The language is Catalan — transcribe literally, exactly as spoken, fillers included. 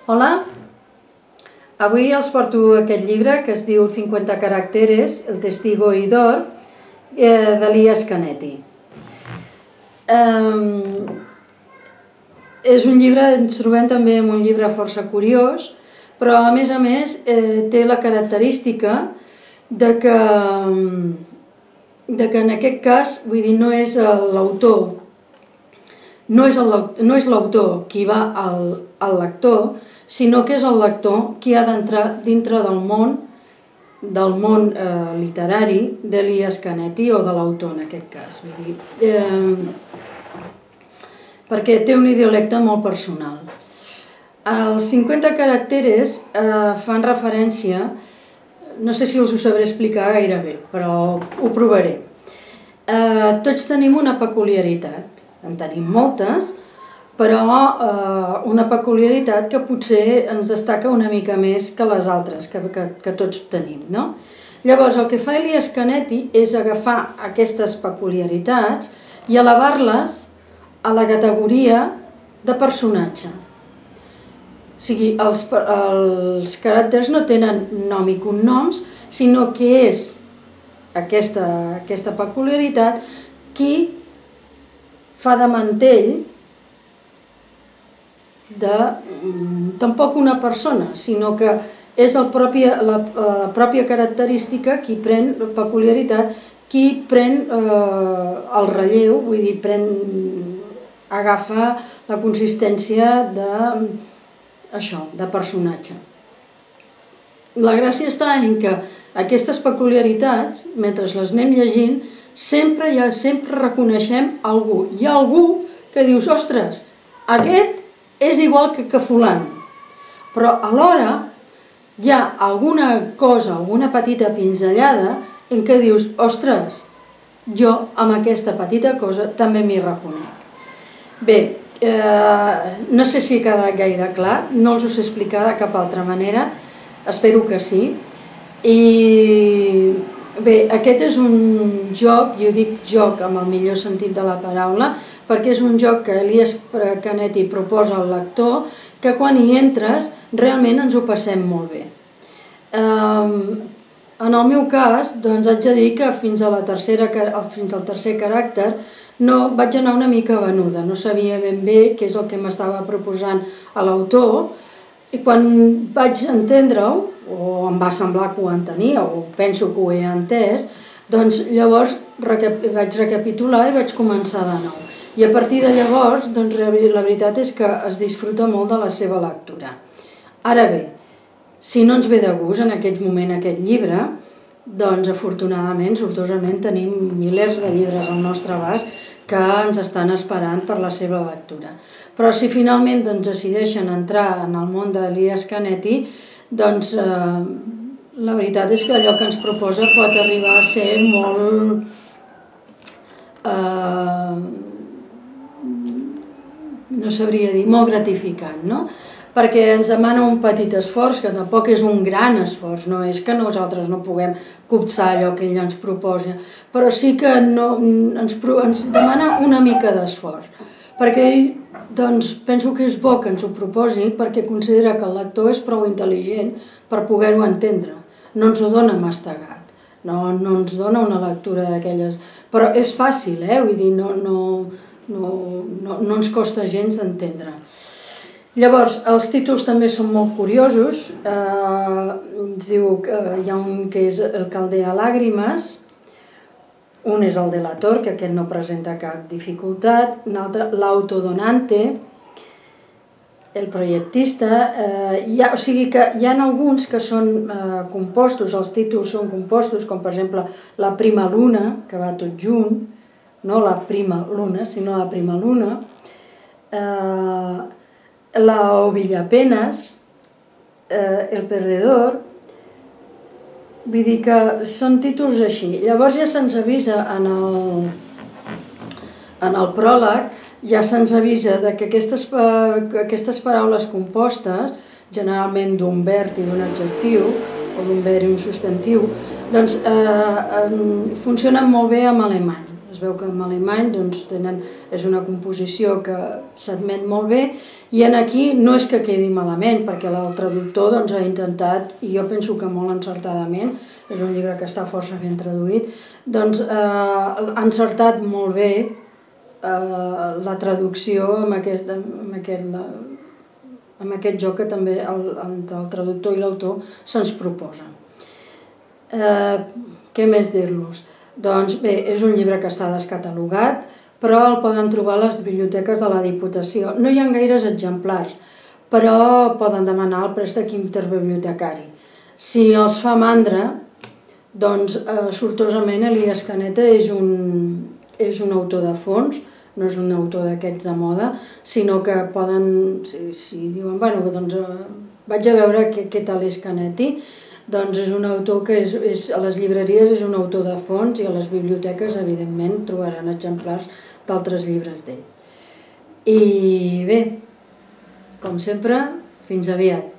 Hola, avui els porto aquest llibre que es diu cinquanta caràcteres, el testigo oïdor, eh, d'Elias Canetti. Eh, és un llibre, ens trobem també en un llibre força curiós, però a més a més eh, té la característica de que, de que en aquest cas, vull dir, no és l'autor, no és l'autor qui va al, al lector, sinó que és el lector qui ha d'entrar dintre del món, del món eh, literari d'Elias Canetti, o de l'autor en aquest cas. Vull dir, eh, perquè té un idiolecte molt personal. Els cinquanta caràcteres eh, fan referència, no sé si us ho sabré explicar gaire bé, però ho provaré. Eh, tots tenim una peculiaritat, en tenim moltes, però eh, una peculiaritat que potser ens destaca una mica més que les altres, que, que, que tots tenim, no? Llavors, el que fa Elias Canetti és agafar aquestes peculiaritats i elevar-les a la categoria de personatge. O sigui, els, els caràcters no tenen nom i cognoms, sinó que és aquesta, aquesta peculiaritat qui fa de mantell de, tampoc una persona, sinó que és el propi, la, la pròpia característica qui pren la peculiaritat, qui pren eh, el relleu, vull dir, pren, agafa la consistència de, això, de personatge. La gràcia està en que aquestes peculiaritats, mentre les anem llegint, sempre, ja, sempre reconeixem algú. Hi ha algú que dius, ostres, aquest és igual que, que fulano, però alhora hi ha alguna cosa, alguna petita pinzellada en què dius, ostres, jo amb aquesta petita cosa també m'hi reconec. Bé, eh, no sé si ha quedat gaire clar, no els ho sé explicar de cap altra manera, espero que sí. I bé, aquest és un joc, jo dic joc amb el millor sentit de la paraula, perquè és un joc que Elias Canetti proposa al lector, que quan hi entres realment ens ho passem molt bé. En el meu cas, doncs haig de dir que fins, a la tercera, fins al tercer caràcter no vaig anar una mica venuda, no sabia ben bé què és el que m'estava proposant a l'autor, i quan vaig entendre-ho, o em va semblar que ho entenia, o penso que ho he entès, doncs llavors vaig recapitular i vaig començar de nou. I a partir de llavors, doncs la veritat és que es disfruta molt de la seva lectura. Ara bé, si no ens ve de gust en aquest moment aquest llibre, doncs afortunadament, sortosament, tenim milers de llibres al nostre abast que ens estan esperant per la seva lectura. Però si finalment doncs, decideixen entrar en el món d'Elias Canetti, doncs eh, la veritat és que allò que ens proposa pot arribar a ser molt... Eh, no sabria dir, molt gratificant, no? Perquè ens demana un petit esforç, que tampoc és un gran esforç, no és que nosaltres no puguem copsar allò que ell ens proposa, però sí que no, ens, ens demana una mica d'esforç, perquè ell, doncs, penso que és bo que ens ho proposi, perquè considera que el lector és prou intel·ligent per poder-ho entendre, no ens ho dona mastegat, no, no ens dona una lectura d'aquelles, però és fàcil, eh? Vull dir, no, no, no, no, no ens costa gens d'entendre. Llavors, els títols també són molt curiosos. Eh, ens diu que hi ha un que és El calder a làgrimes, un és el delator, que aquest no presenta cap dificultat, un altre, L'autodonante, El proyectista, eh, hi ha, o sigui que hi ha alguns que són eh, compostos, els títols són compostos, com per exemple La prima luna, que va tot junt, no la prima luna, sinó la prima luna, eh, La Ovillapenas, eh, El perdedor, vull dir que són títols així. Llavors ja se'ns avisa en el, en el pròleg, ja se'ns avisa que aquestes, aquestes paraules compostes, generalment d'un verb i d'un adjectiu, o d'un verb i un substantiu, doncs eh, funcionen molt bé en alemany. es veu que en alemany doncs, tenen, és una composició que s'admet molt bé, i en aquí no és que quedi malament, perquè el traductor doncs, ha intentat, i jo penso que molt encertadament, és un llibre que està força ben traduït, doncs eh, ha encertat molt bé eh, la traducció amb aquest, amb aquest, amb aquest joc que també el, el traductor i l'autor se'ns proposa. Eh, què més dir-los? Doncs bé, és un llibre que està descatalogat, però el poden trobar a les biblioteques de la Diputació. No hi ha gaires exemplars, però poden demanar el préstec interbibliotecari. Si els fa mandra, doncs eh, sortosament Elias Caneta és un, és un autor de fons, no és un autor d'aquests de moda, sinó que poden, si, si diuen, bueno, doncs eh, vaig a veure què, què tal és Canetti, doncs és un autor que és, és, a les llibreries és un autor de fons i a les biblioteques, evidentment, trobaran exemplars d'altres llibres d'ell. I bé, com sempre, fins aviat.